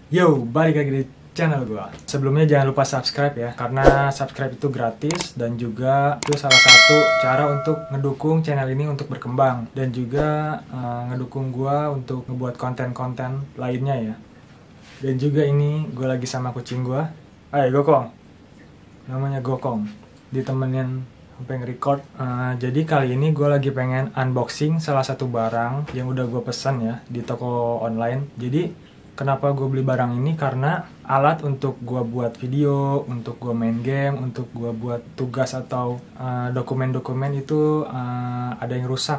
Yo, balik lagi di channel gua. Sebelumnya jangan lupa subscribe ya, karena subscribe itu gratis dan juga itu salah satu cara untuk ngedukung channel ini untuk berkembang dan juga ngedukung gua untuk ngebuat konten-konten lainnya ya. Dan juga ini gua lagi sama kucing gua. Ayo Gokong. Namanya Gokong. Ditemenin sampai nge-record. Jadi kali ini gue lagi pengen unboxing salah satu barang yang udah gue pesan ya di toko online. Jadi kenapa gue beli barang ini? Karena alat untuk gue buat video, untuk gue main game, untuk gue buat tugas atau dokumen-dokumen itu ada yang rusak.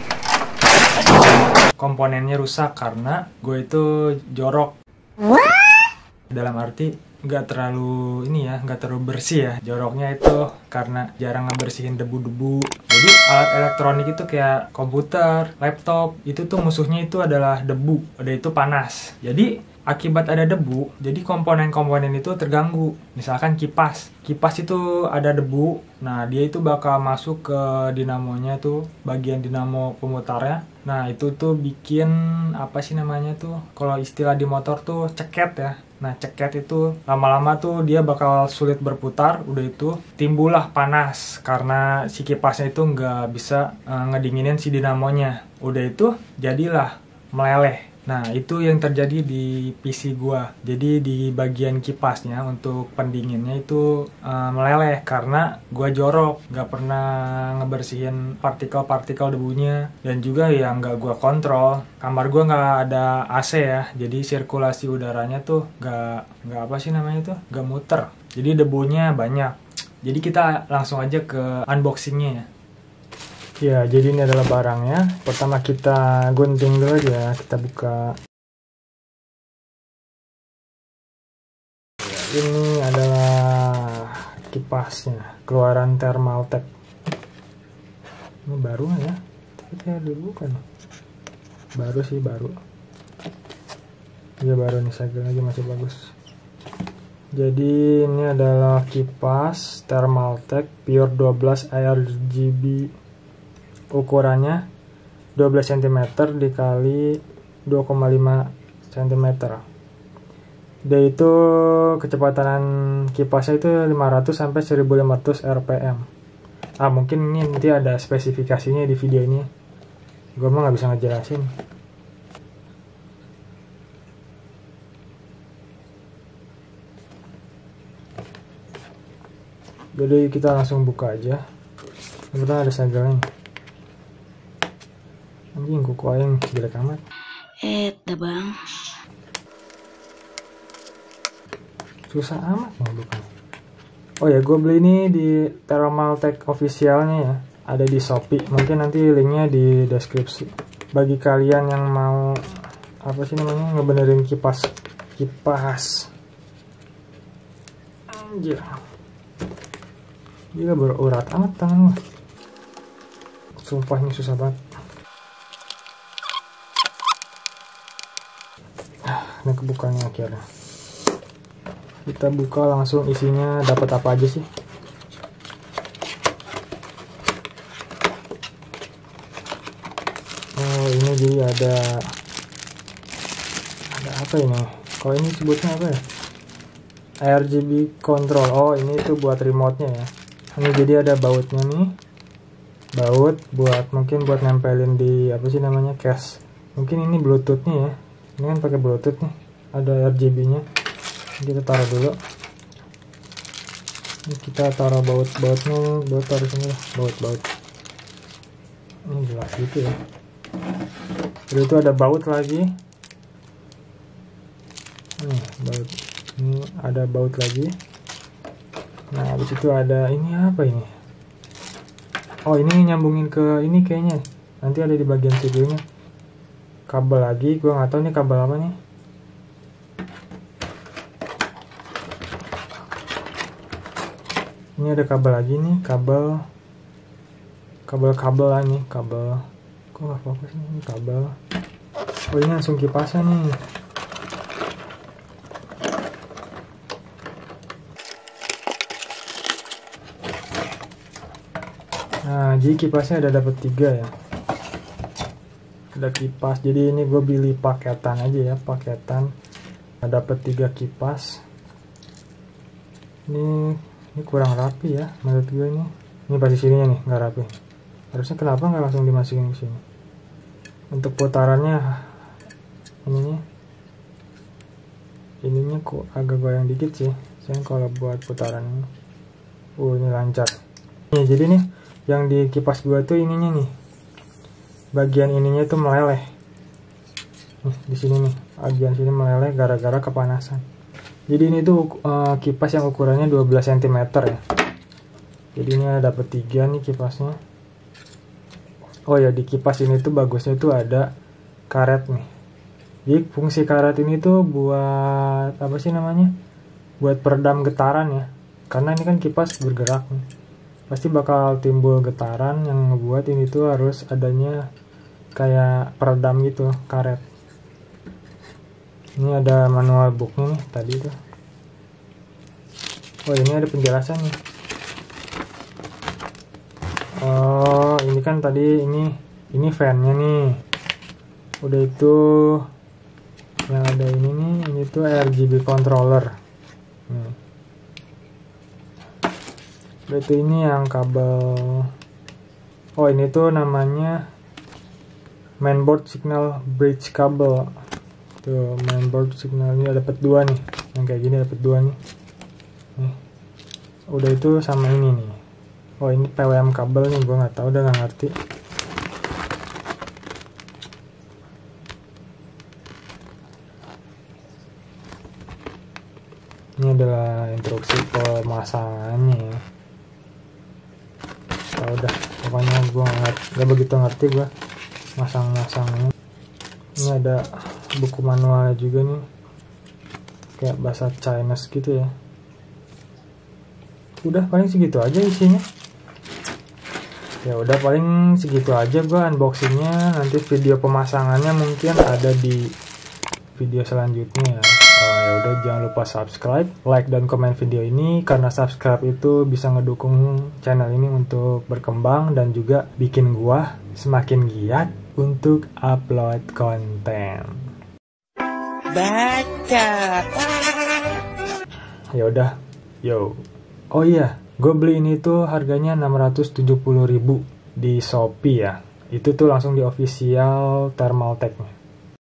Komponennya rusak karena gue itu jorok. Dalam arti nggak terlalu nggak terlalu bersih ya. Joroknya itu karena jarang ngebersihin debu-debu. Jadi alat elektronik itu kayak komputer, laptop, itu tuh musuhnya itu adalah debu. Udah itu panas. Jadi akibat ada debu, jadi komponen-komponen itu terganggu. Misalkan kipas itu ada debu, nah dia itu bakal masuk ke dinamonya tuh, bagian dinamo pemutarnya. Nah itu tuh bikin apa sih namanya tuh, kalau istilah di motor tuh ceket ya. Nah ceket itu lama-lama tuh dia bakal sulit berputar, udah itu timbullah panas karena si kipasnya itu nggak bisa ngedinginin si dinamonya. Udah itu jadilah meleleh. Nah itu yang terjadi di PC gua. Jadi di bagian kipasnya untuk pendinginnya itu meleleh karena gua jorok, nggak pernah ngebersihin partikel-partikel debunya, dan juga ya nggak gua kontrol. Kamar gua nggak ada AC ya, jadi sirkulasi udaranya tuh nggak apa sih namanya tuh, nggak muter. Jadi debunya banyak. Jadi kita langsung aja ke unboxingnya ya. Ya, jadi ini adalah barangnya. Pertama kita gunting dulu aja, kita buka. Ya, ini adalah kipasnya, keluaran Thermaltake. Ini baru ya? Kita dulu kan. Baru sih, baru. Ya baru nih, segel lagi masih bagus. Jadi ini adalah kipas Thermaltake Pure 12 RGB. Ukurannya 12 cm dikali 2,5 cm. Dia itu kecepatan kipasnya itu 500 sampai 1500 rpm. Mungkin ini nanti ada spesifikasinya di video ini. Gue mah nggak bisa ngejelasin. Jadi kita langsung buka aja. Kebetulan ada segelnya. Anjing, kuku aing jelek amat. Dah bang. Susah amat mau bukan. Oh ya, gue beli ini di Thermaltake officialnya ya. Ada di Shopee. Mungkin nanti linknya di deskripsi. Bagi kalian yang mau apa sih namanya, ngebenerin kipas. Anjir. Gila, berurat amat tangan gue. Sumpah ini susah banget. Ini kebukanya akhirnya. Kita buka langsung, isinya dapat apa aja sih? Oh ini jadi ada apa ini? Kalau ini sebutnya apa ya? RGB control. Oh ini tuh buat remote-nya ya. Ini jadi ada bautnya nih. Baut buat mungkin buat nempelin di apa sih namanya, case. Mungkin ini bluetooth-nya ya. Ini kan pakai bluetooth nih, ada RGB-nya. Kita taruh dulu. Ini kita taruh baut-baut taruh sini lah, baut. Ini jelas gitu ya. Terus itu ada baut lagi. Baut. Ini ada baut lagi. Nah, habis itu ada ini apa ini? Oh, ini nyambungin ke ini kayaknya. Nanti ada di bagian CPU-nya. Kabel lagi, gue nggak tahu nih kabel apa nih. Ini ada kabel lagi nih, kabel lah nih, kabel. Kok nggak fokus nih, ini kabel. Oh ini langsung kipasnya nih. Nah, jadi kipasnya ada dapat 3 ya. Ada kipas. Jadi ini gue beli paketan aja ya, paketan Dapat 3 kipas. Ini kurang rapi ya menurut gue ini. Ini posisinya nih nggak rapi. Harusnya kenapa nggak langsung dimasukin ke sini? Untuk putarannya ininya kok agak goyang dikit sih. Saya kalau buat putaran ini lancar. Nih, jadi nih yang di kipas gua tuh ininya nih. Bagian ininya tuh meleleh. Nih, di sini nih, bagian sini meleleh gara-gara kepanasan. Jadi ini tuh kipas yang ukurannya 12 cm ya. Jadi ini dapat 3 nih kipasnya. Oh ya, di kipas ini tuh bagusnya tuh ada karet nih. Jadi fungsi karet ini tuh buat apa sih namanya? Buat peredam getaran ya. Karena ini kan kipas bergerak nih. Pasti bakal timbul getaran yang ngebuat ini tuh harus adanya kayak peredam gitu, karet. Ini ada manual booknya nih tadi tuh. Oh, ini ada penjelasannya. Oh, ini kan tadi ini fan-nya nih. Udah itu yang ada ini nih, ini tuh RGB controller. Berarti ini yang kabel. Oh, ini tuh namanya mainboard signal bridge kabel. Tuh, mainboard signal ini dapat 2 nih. Yang kayak gini dapat 2 nih. Udah itu sama ini nih. Oh, ini PWM kabel nih, gue nggak tahu, udah nggak ngerti. Ini adalah instruksi pemasangannya ya. Udah, pokoknya gue nggak begitu ngerti gue masang-masangnya. Ini ada buku manualnya juga nih, kayak bahasa Chinese gitu ya. Udah, paling segitu aja isinya. Ya udah, paling segitu aja gue unboxingnya. Nanti video pemasangannya mungkin ada di video selanjutnya ya. Ya udah, jangan lupa subscribe, like dan komen video ini, karena subscribe itu bisa ngedukung channel ini untuk berkembang dan juga bikin gua semakin giat untuk upload konten. Baca. Ya udah, yo. Oh iya, gue beli ini tuh harganya 670.000 di Shopee ya. Itu tuh langsung di official Thermaltake-nya.